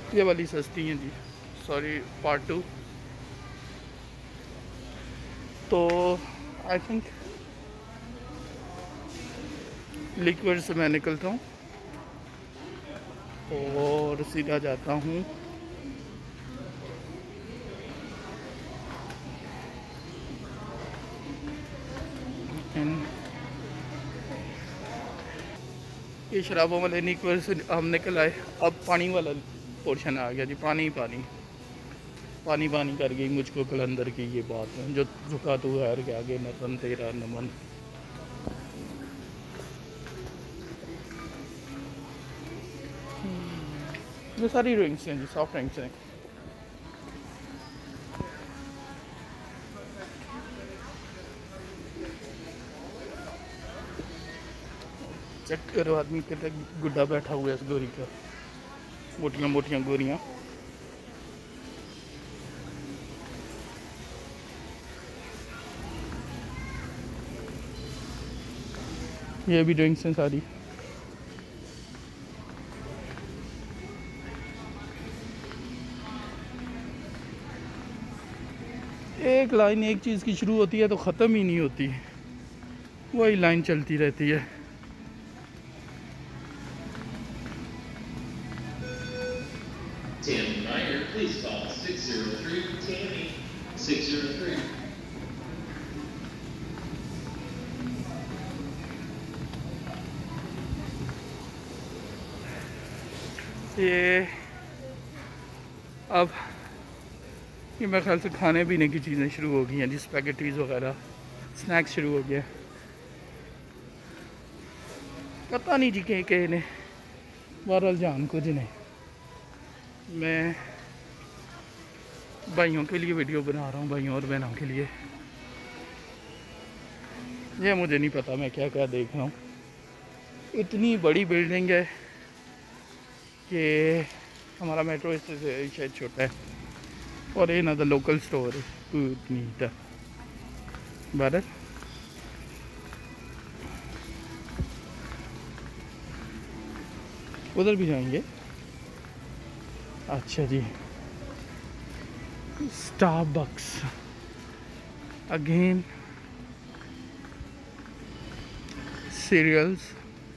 ये वाली सस्ती हैं जी। Sorry, part 2। तो आई थिंक लिक्विड से मैं निकलता हूँ और सीधा जाता हूँ ये शराबों वाले लिक्विड से हम निकल आए। अब पानी वाला पोर्शन आ गया जी। पानी पानी पानी पानी कर गई मुझको कलंदर की ये बात है, जो झुका तू हैर के आगे नमन तेरा नमन। ये सारी ड्रिंक्स हैं जी, सॉफ्ट ड्रिंक्स हैं। चेक करो आदमी कितना गुड्डा बैठा हुआ है इस गोरी का, मोटियाँ मोटियाँ गोरियाँ। ये भी ड्रिंक्स हैं सारी। एक लाइन एक चीज़ की शुरू होती है तो ख़त्म ही नहीं होती, वही लाइन चलती रहती है। Tammy Meyer, please call 603 Tammy 603. ये अब ये मेरे ख्याल से खाने पीने की चीज़ें शुरू हो गई हैं जी, स्पैगेटीज़ वगैरह, स्नैक्स शुरू हो गया। पता नहीं जी कहीं ने, बहरहाल जान कुछ नहीं। मैं भाइयों के लिए वीडियो बना रहा हूँ, भाइयों और बहनों के लिए। ये मुझे नहीं पता मैं क्या क्या देख रहा हूँ। इतनी बड़ी बिल्डिंग है कि हमारा मेट्रो इससे शायद छोटा है, और ये ना द लोकल स्टोर है नीट है भारत। उधर भी जाएंगे। अच्छा जी, स्टारबक्स अगेन, सीरियल्स,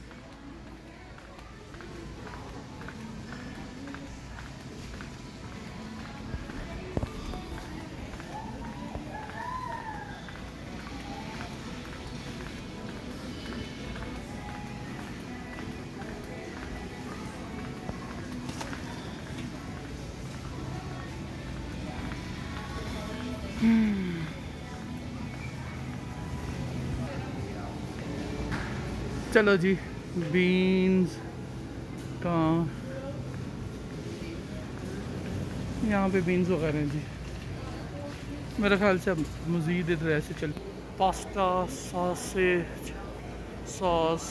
चलो जी। बीन्स का यहाँ पे बीन्स वगैरह हैं जी। मेरे ख्याल से अब मज़ीद इधर ऐसे चल। पास्ता, सॉसेज, सॉस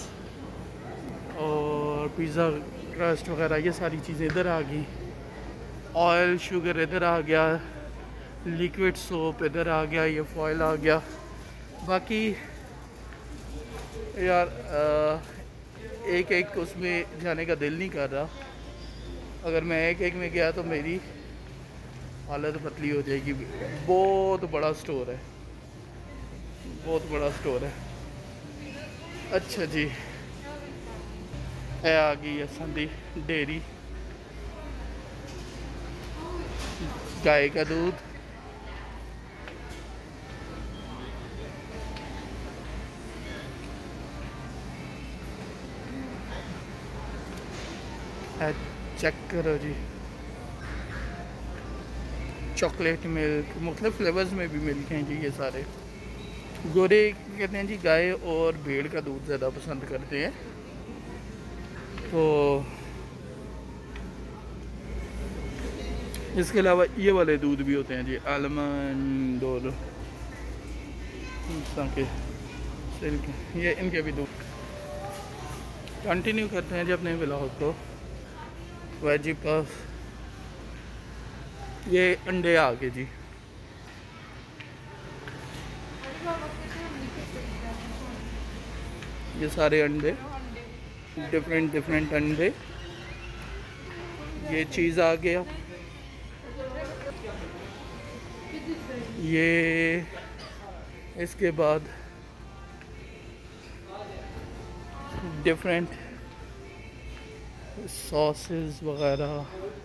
और पिज़्ज़ा क्रस्ट वगैरह ये सारी चीज़ें इधर आ गई। ऑयल शुगर इधर आ गया, लिक्विड सोप इधर आ गया, ये फॉयल आ गया। बाकी यार एक एक उसमें जाने का दिल नहीं कर रहा। अगर मैं एक एक में गया तो मेरी हालत पतली हो जाएगी। बहुत बड़ा स्टोर है, बहुत बड़ा स्टोर है। अच्छा जी, है आ गई संदी डेयरी, गाय का दूध, है। चेक करो जी, चॉकलेट मिल्क, मुख्तलिफ फ्लेवर्स में भी मिल्क हैं जी। ये सारे गोरे कहते हैं जी, गाय और भेड़ का दूध ज़्यादा पसंद करते हैं। तो इसके अलावा ये वाले दूध भी होते हैं जी, आलमंड और के सिल्क, ये इनके भी दूध। कंटिन्यू करते हैं जी अपने ब्लॉग को। वेजी पफ, ये अंडे आ गए जी। ये सारे अंडे, डिफरेंट डिफरेंट अंडे। ये चीज़ आ गया। ये इसके बाद डिफरेंट सॉसेस वगैरह।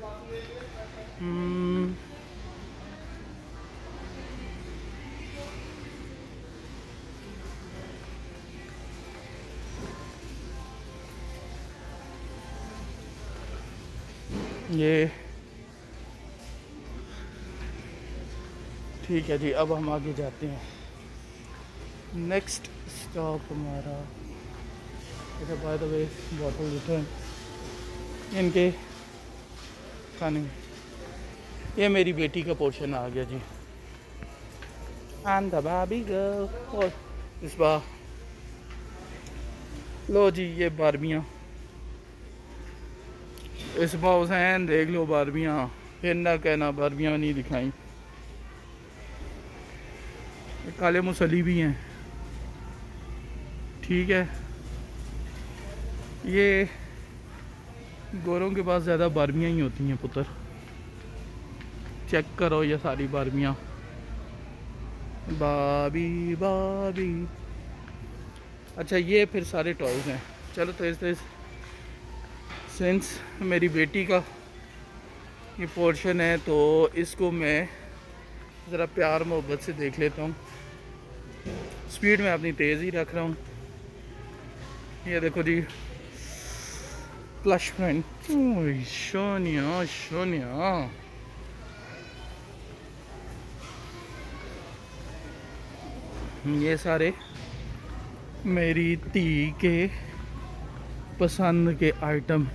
ये ठीक है जी। अब हम आगे जाते हैं। नेक्स्ट स्टॉप हमारा, by the way bottle return इनके खाने में। ये मेरी बेटी का पोर्शन आ गया जी। And the baby girl. और इस बार लो जी, ये बारबियाँ इस बार हुसैन देख लो बारबियाँ, फिर ना कहना बारबियाँ नहीं दिखाई। काले मुसली भी हैं, ठीक है। ये गोरों के पास ज़्यादा बारबियाँ ही होती हैं पुत्र। चेक करो ये सारी बारबियाँ, बाबी बाबी। अच्छा ये फिर सारे टॉयज़ हैं। चलो तो इस सिंस मेरी बेटी का ये पोर्शन है तो इसको मैं ज़रा प्यार मोहब्बत से देख लेता हूँ। स्पीड में अपनी तेज़ ही रख रहा हूँ। ये देखो जी, प्लश फ्रेंड सोनिया सोनिया। ये सारे मेरी धी के पसंद के आइटम,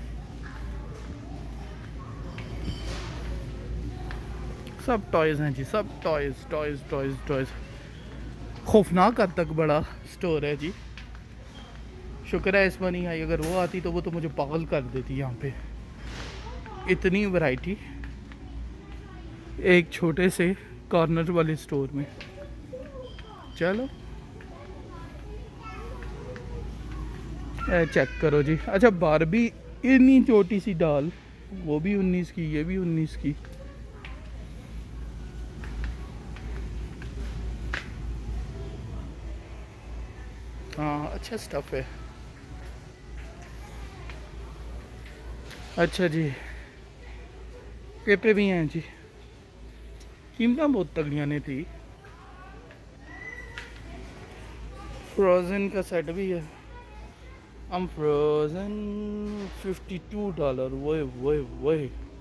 सब टॉयज़ हैं जी, सब टॉयज़ टॉयज़ टॉयज़ टॉयज़। खौफनाक हद तक बड़ा स्टोर है जी। शुक्र है इस बार नहीं आई, अगर वो आती तो वो तो मुझे पागल कर देती। यहाँ पे इतनी वैरायटी एक छोटे से कॉर्नर वाले स्टोर में। चलो चेक करो जी। अच्छा बारबी इतनी छोटी सी डाल, वो भी 19 की, ये भी 19 की। हाँ अच्छा स्टफ है। अच्छा जी, पेपे भी हैं जी। कीमत बहुत तगड़ियाँ ने थी। फ्रोज़न का सेट भी है। हम फ्रोज़न $52। वो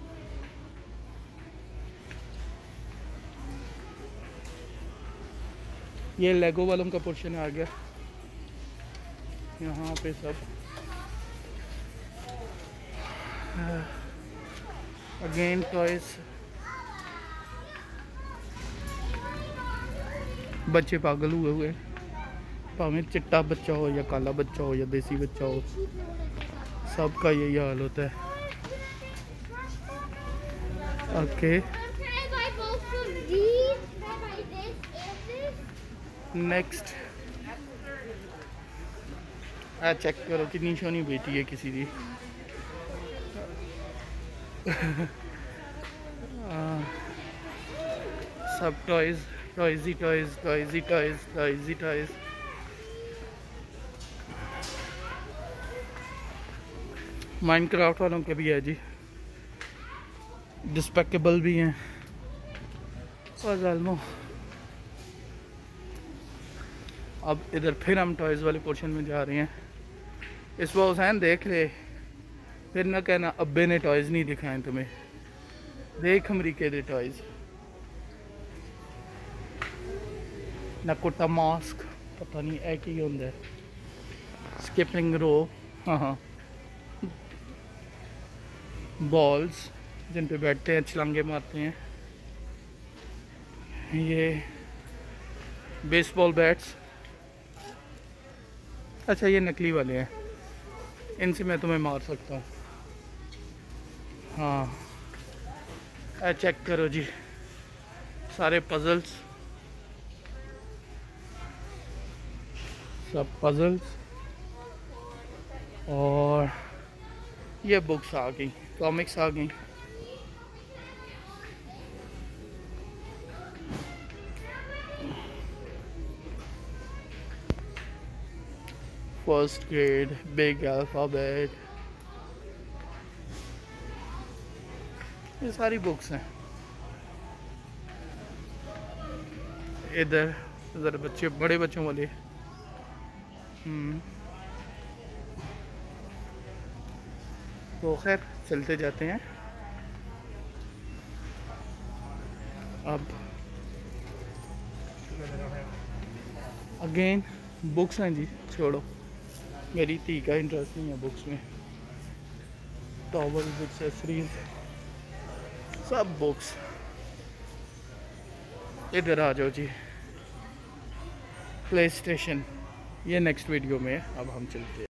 ये लेगो वालों का पोर्शन आ गया यहाँ पे सब। Again toys. बच्चे पागल हुए भावें चिट्टा बच्चा हो या काला बच्चा हो या देसी बच्चा हो, सबका यही हाल होता है। ओके नेक्स्ट चेक करो कितनी सोनी बेटी है किसी की। सब टॉयज टॉयजी टॉयज टॉयजी टॉयज टॉयजी टॉयज। माइनक्राफ्ट वालों के भी है जी, डिस्पेकेबल भी हैं। और जालमो अब इधर फिर हम टॉयज़ वाले पोर्शन में जा रहे हैं। इस बार हुसैन देख ले, फिर ना कहना अब्बे ने टॉयज़ नहीं दिखाए तुम्हें। देख अमरीके दे टॉयज़, नकुटा मास्क पता नहीं है कि होंगे है। स्किपिंग रो, हाँ बॉल्स जिन पे बैठते हैं छलांगे मारते हैं। ये बेसबॉल बैट्स। अच्छा ये नकली वाले हैं, इनसे मैं तुम्हें मार सकता हूँ। हाँ चेक करो जी, सारे पजल्स, सब पजल्स। और ये बुक्स आ गई, कॉमिक्स आ गई। फर्स्ट ग्रेड, बिग अल्फ़ाबेट, ये सारी बुक्स हैं। इधर इधर बच्चे, बड़े बच्चों वाले। तो खैर चलते जाते हैं। अब अगेन बुक्स हैं जी, छोड़ो, मेरी धी का इंटरेस्ट नहीं है बुक्स में। टॉवल, एक्सेसरीज, सब बुक्स। इधर आ जाओ जी, प्ले स्टेशन। ये नेक्स्ट वीडियो में अब हम चलते हैं।